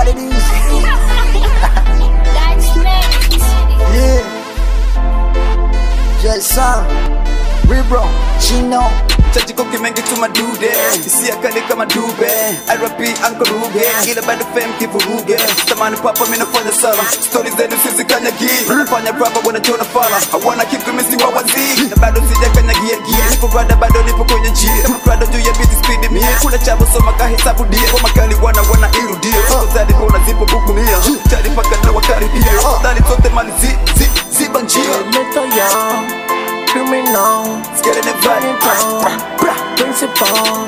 what it is. That's me. Yeah. Jason, Rebro, Chino. Chachiko kimengi tumadude, isia kali kama dube. RP Uncle Ruge, ila bado fame kivuruge. Tamani papa mina fanya sala, stories zenu sisi kanyagi. Nafanya rapa wanachona fala, I wanna keep missing wa wazi. Na bado sija kanyagia gia, nipo brada bado nipo kwenye njia. Kama brada juu ya biti speed mia, kuna chabo soma kahesabu dia. Kwa makali wana irudia, siko zadi bona zipo bukunia. Chadi paka na wakaribia, dali sote mali ziba njia. Little young, criminal, Scared in the principal.